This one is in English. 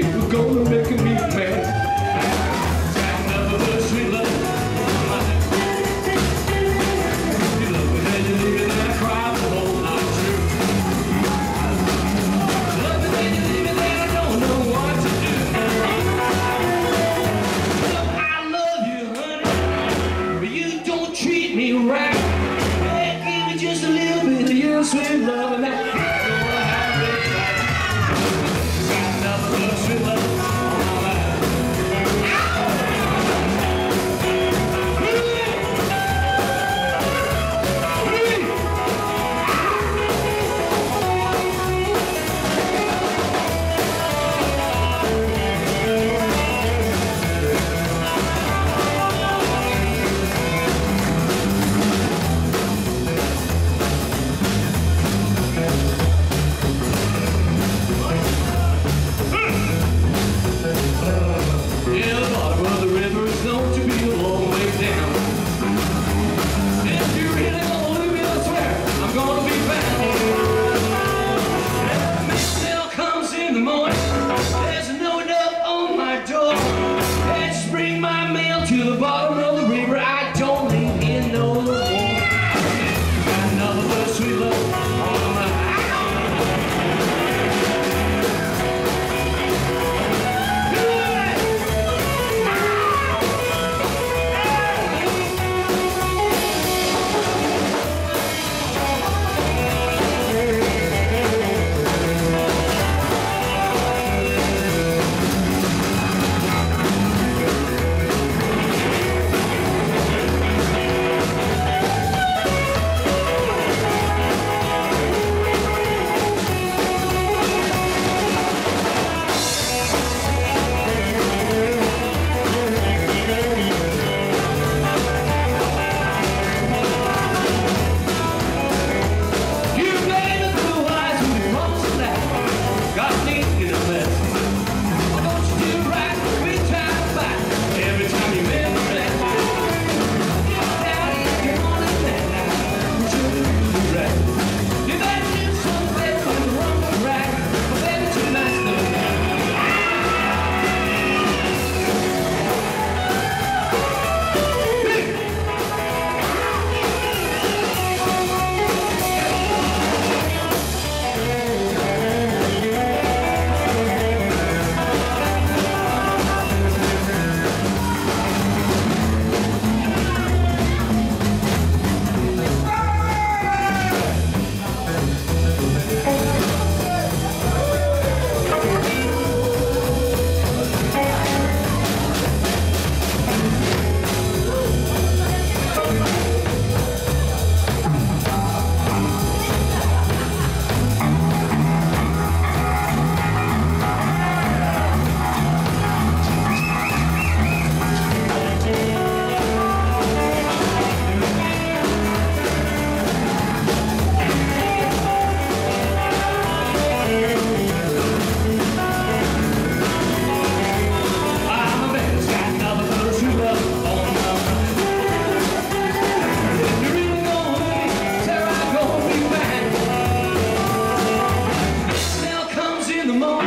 You're gonna make me mad. Got nothing but sweet love. You love me, then you leave me, then I cry the whole night through. Love me, then you leave me, then I don't know what to do. Look, I love you, honey, but you don't treat me right. Hey, give me just a little bit of your sweet love and that. To the bottom of the river, I don't leave here no more. Got nothing but sweet love on my in the morning.